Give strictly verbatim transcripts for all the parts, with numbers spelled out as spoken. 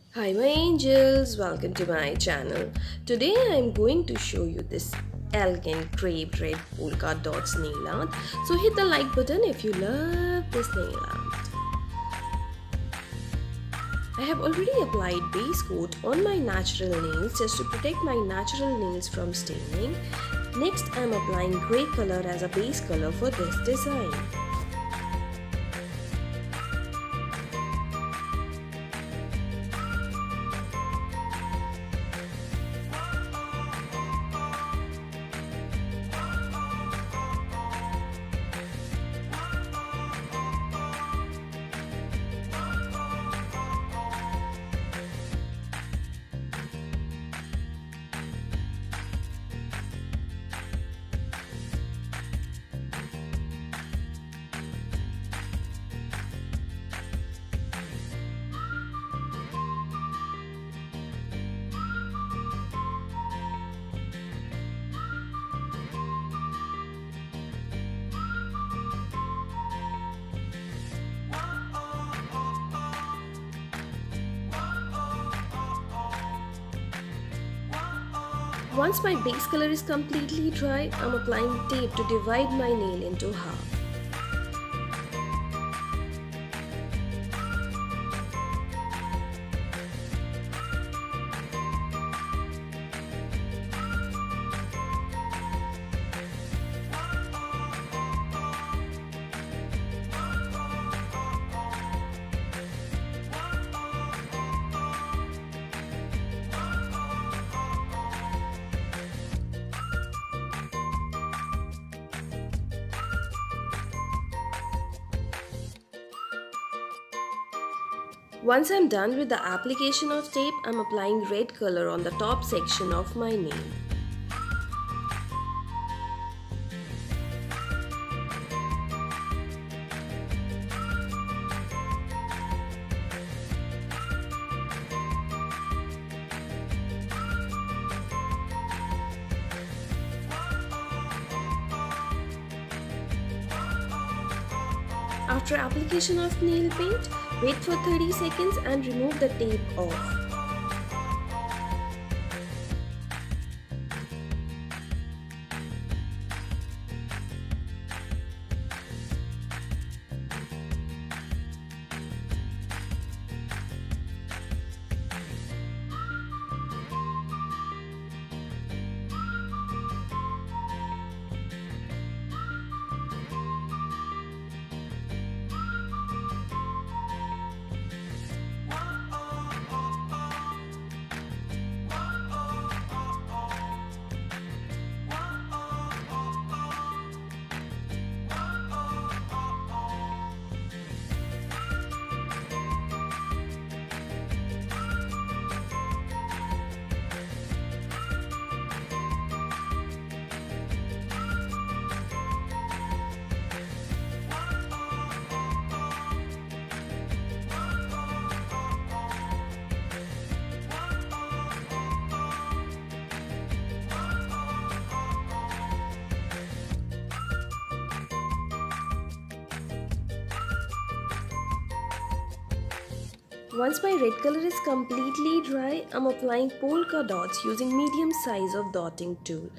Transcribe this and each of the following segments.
Hi my angels, welcome to my channel. Today I am going to show you this elegant crepe red polka dots nail art. So hit the like button if you love this nail art. I have already applied base coat on my natural nails just to protect my natural nails from staining. Next I am applying grey color as a base color for this design. Once my base color is completely dry, I am applying tape to divide my nail into half. Once I am done with the application of tape, I am applying red color on the top section of my nail. After application of nail paint, wait for thirty seconds and remove the tape off. Once my red color is completely dry, I am applying polka dots using medium size of dotting tool.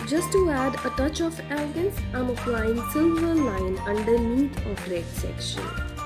Just to add a touch of elegance, I'm applying silver line underneath of red section.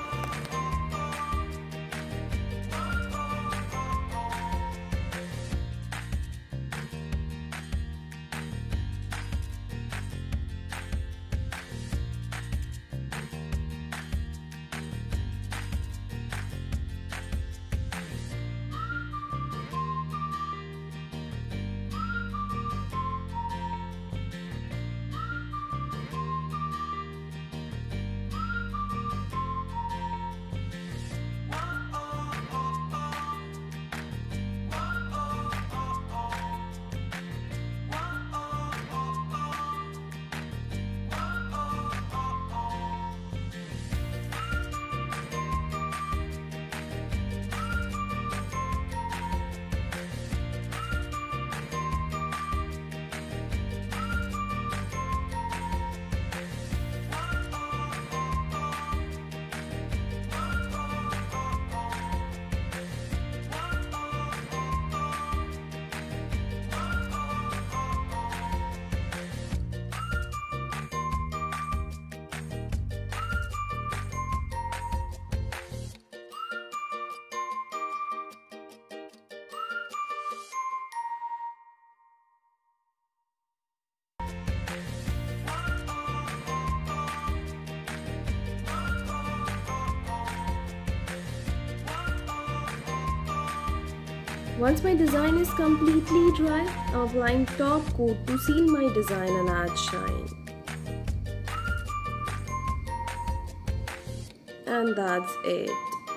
Once my design is completely dry, I'm applying top coat to seal my design and add shine. And that's it.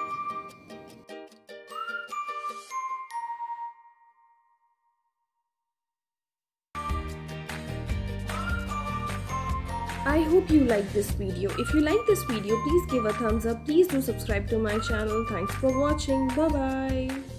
I hope you like this video. If you like this video, please give a thumbs up. Please do subscribe to my channel. Thanks for watching. Bye bye.